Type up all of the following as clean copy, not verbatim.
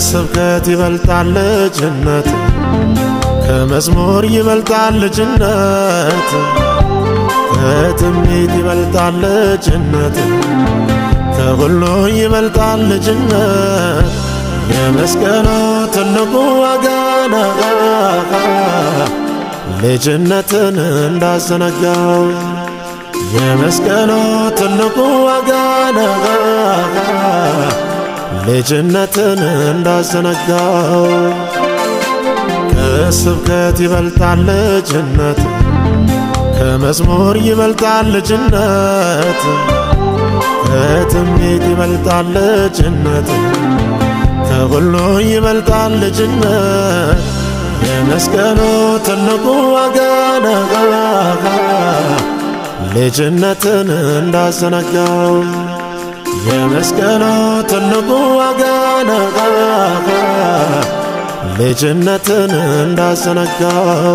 ከስብከት ይበልጣል ልጅነት ከመዝሙር ይበልጣል ልጅነት ከትንቢት ይበልጣል ልጅነት ከሁሉ ይበልጣል ልጅነት የመስቀሉ ትልቁ ዋጋ ነው ልጅነትን እንዳዘነጋው የመስቀሉ ትልቁ ዋጋ ነው ልጅነትን እንዳዘነጋው ከስብከት ይበልጣል ልጅነት ከመዝሙር ይበልጣል ልጅነት ከትንቢት ይበልጣል ልጅነት ከሁሉ ይበልጣል ልጅነት የመስቀሉ ትልቁ ዋጋ ነው ልጅነትን እንዳዘነጋው የመስቀሉ ትልቁ ዋጋ ነው ልጅነትን እንዳዘነጋው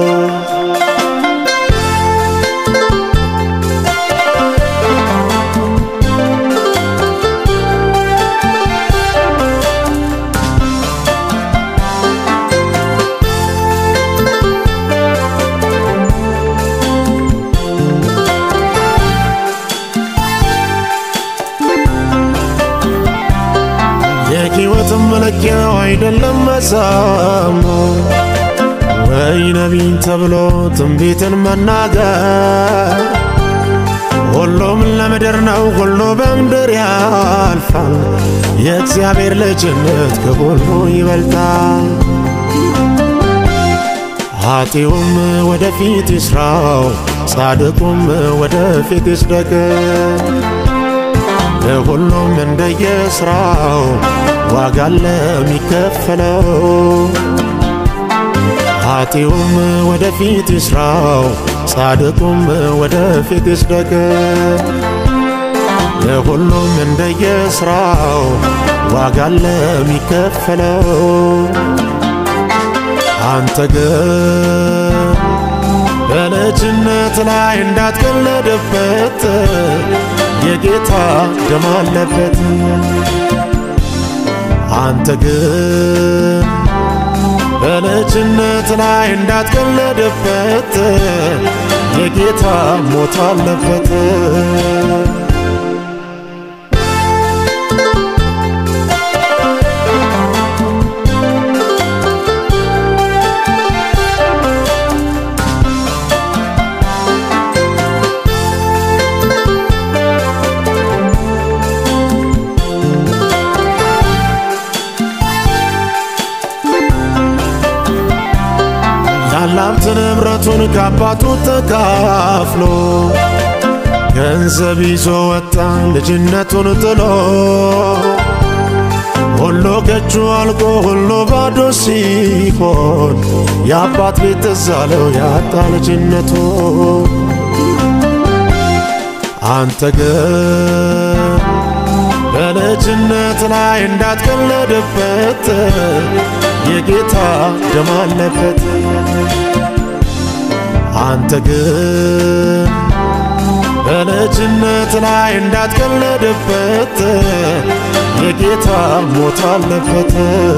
የሕይወትም መለኪያው አይደለም መዝሙር ወይ ነቢይ ተብሎ ትንቢትን መናገር ሁሉም ለምድር ነው ሁሉ በምድር ያልፋል የእግዚአብሔር ልጅነት ከሁሉ ይበልጣል ኃጥኡም ወደፊት ይስራው ጻድቁም ወደፊት ይስደቅ ለሁሉም እንደየስራው ዋጋ ለሚከፈለው ኃጥኡም ወደፊት ይስራው ጻድቁም ወደፊት ይስደቅ ለሁሉም እንደየስራው ዋጋ ለሚከፈለው አንተ ግን በልጅነት ላይ እንዳትቀለድበት የጌታ ደም አለበት አንተ ግን በልጅነት ላይ እንዳትቀለድበት የጌታ ሞት አለበት ያላብት ንብረቱን ከአባቱ ተካፍሎ ገንዘብ ይዞ ወጣ ልጅነቱን ጥሎ ሁሉ ከእጁ አልቆ ሁሉ ባዶ ሲሆን የአባት ቤት ትዝ አለው ያጣ ልጅነቱ አንተ ግን በልጅነት ላይ እንዳትቀለድበት የጌታ ደም አለበት አንተ ግን በልጅነት ላይ እንዳትቀለድበት የጌታ ሞት አለበት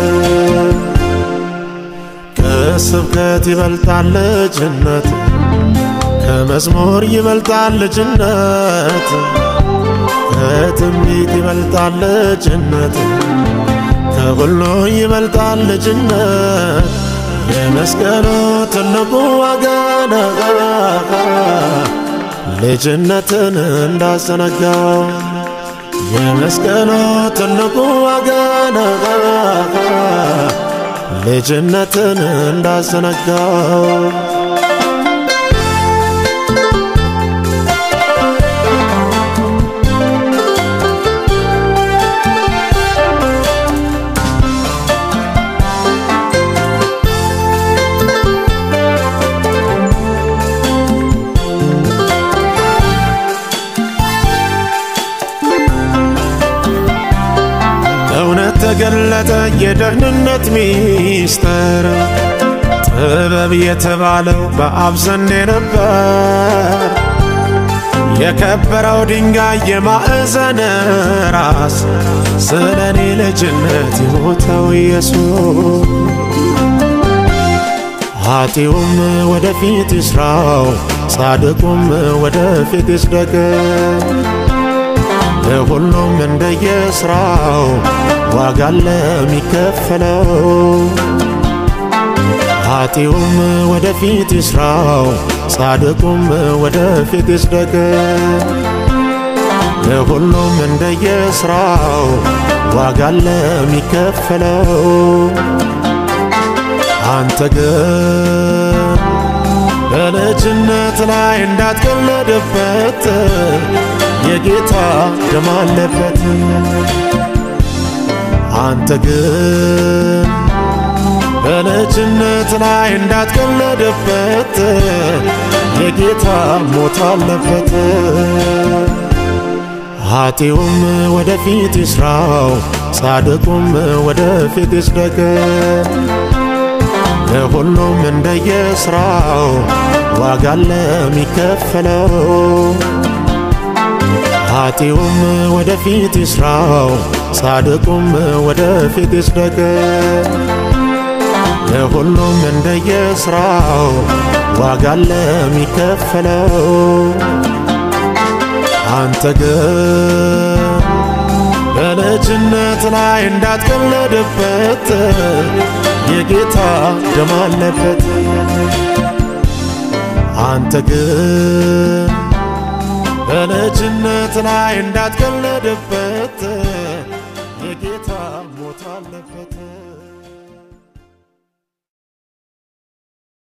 ከስብከት ይበልጣል ልጅነት ከመዝሙር ይበልጣል ልጅነት ከትንቢት ይበልጣል ልጅነት ከሁሉ ይበልጣል ልጅነት የመስቀሉ ትልቁ ዋጋ ነው ልጅነትን እንዳዘነጋው የመስቀሉ ትልቁ ዋጋ ነው ልጅነትን እንዳዘነጋው ተገለጠ የደህንነት ሚስጥር ጥበብ የተባለው በአብ ዘንድ ነበር የከበረው ድንጋይ የማዕዘን ራስ ስለኔ ልጅነት የሞተው ኢየሱስ ኃጢኡም ወደፊት ይስራው ጻድቁም ወደፊት ይስደግ ለሁሉም እንደየስራው ዋጋ ለሚከፈለው ኃጢኡም ወደፊት ይስራው ጻድቁም ወደፊት ይስደግ ለሁሉም እንደየስራው ዋጋ ለሚከፈለው አንተ ግን በልጅነት ላይ እንዳትቀለድበት የጌታ ደም አለበት አንተ ግን በልጅነት ላይ እንዳትቀለድበት የጌታ ሞት አለበት ኃጢኡም ወደፊት ይስራው ጻድቁም ወደፊት ይስደግ ለሁሉም እንደየስራው ዋጋ ለሚከፈለው ኃጢኡም ወደፊት ይስራው ጻድቁም ወደፊት ይስደግ ለሁሉም እንደየስራው ዋጋ ለሚከፈለው አንተ ግን በልጅነት ላይ እንዳትቀለድበት የጌታ ደም አለበት አንተ ግን በልጅነት ላይ እንዳትቀለድበት የጌታ ሞት አለበት